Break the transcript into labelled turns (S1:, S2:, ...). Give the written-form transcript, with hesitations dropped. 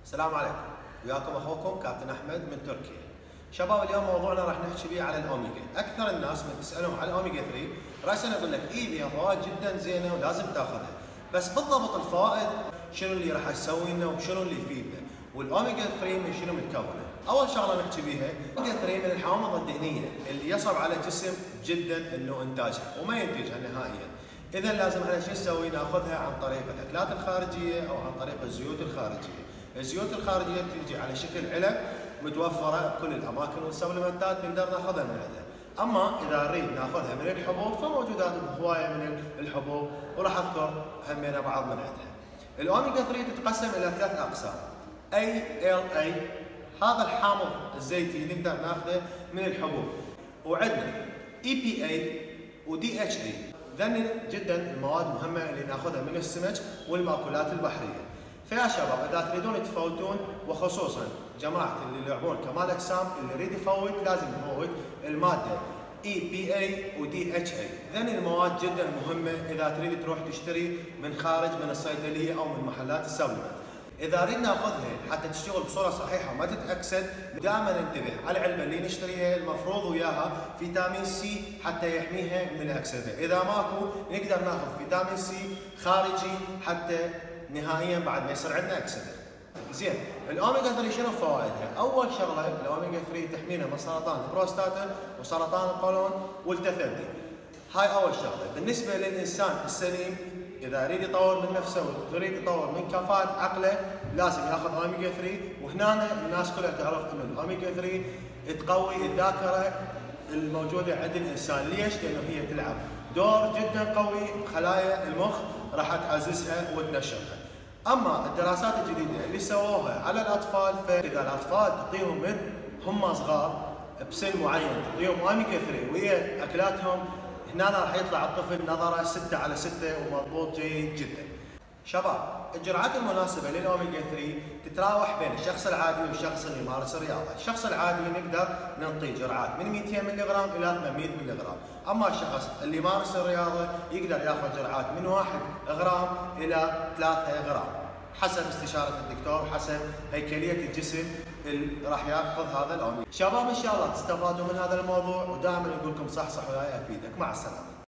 S1: السلام عليكم، وياكم اخوكم كابتن احمد من تركيا. شباب اليوم موضوعنا راح نحكي به على الاوميجا. اكثر الناس من تسالهم على الاوميجا 3 راسا اقول لك بيها فوائد جدا زينه ولازم تاخذها، بس بالضبط الفوائد شنو اللي راح تسوي لنا وشنو اللي يفيدنا؟ والاوميجا 3 من شنو متكونه؟ اول شغله نحكي بيها الاوميجا 3 من الحوامض الدهنيه اللي يصعب على الجسم جدا انه انتاجها وما ينتجها نهائيا. اذا لازم احنا شو نسوي؟ ناخذها عن طريق الاكلات الخارجيه او عن طريق الزيوت الخارجيه. الزيوت الخارجيه تيجي على شكل علب متوفره بكل الاماكن والسبلمنتات نقدر ناخذها من عندها. اما اذا نريد ناخذها من الحبوب فموجودات هوايه من الحبوب وراح اذكر همينا بعض من عندها. الاوميجا 3 تتقسم الى ثلاث اقسام. ALA هذا الحامض الزيتي نقدر ناخذه من الحبوب، وعندنا EPA و DHA. ذني جدا المواد مهمه اللي ناخذها من السمك والمأكولات البحريه. فيا شباب اذا تريدون تفوتون، وخصوصا جماعه اللي يلعبون كمال اجسام اللي يريد يفوت لازم يفوت الماده EPA و DHA. ذني المواد جدا مهمه اذا تريد تروح تشتري من خارج من الصيدليه او من محلات السبلمنت. اذا اريد ناخذها حتى تشتغل بصوره صحيحه وما تتاكسد، دائما ننتبه على العلبه اللي نشتريها المفروض وياها فيتامين سي حتى يحميها من الاكسده. اذا ماكو نقدر ناخذ فيتامين سي خارجي حتى نهائيا بعد ما يصير عندنا اكسده. زين، الاوميجا 3 شنو فوائدها؟ اول شغله الاوميجا 3 تحمينا من سرطان البروستاتا وسرطان القولون والتثدي. هاي اول شغله. بالنسبه للانسان السليم اذا يريد يطور من نفسه ويريد يطور من كفاءة عقله لازم ياخذ اوميجا 3. وهنا الناس كلها تعرف انه الاوميجا 3 تقوي الذاكره الموجوده عند الانسان. ليش؟ لانه هي تلعب دور جدا قوي بخلايا المخ، راح تعززها وتنشطها. اما الدراسات الجديده اللي سووها على الاطفال، فاذا الاطفال تعطيهم من هم صغار بسن معين تعطيهم اوميجا 3 وهي اكلاتهم، هنا راح يطلع الطفل نظره 6/6 ومضبوط جيد جدا. شباب الجرعات المناسبه للاوميجا 3 تتراوح بين الشخص العادي والشخص اللي يمارس الرياضه. الشخص العادي نقدر نعطيه جرعات من 200 ملغ الى 800 ملغ، اما الشخص اللي يمارس الرياضه يقدر ياخذ جرعات من 1 غرام الى 3 غرام حسب استشاره الدكتور، حسب هيكليه الجسم اللي راح ياخذ هذا الاوميجا. شباب ان شاء الله تستفادوا من هذا الموضوع، ودائما نقول لكم صحصح وياي افيدك. مع السلامه.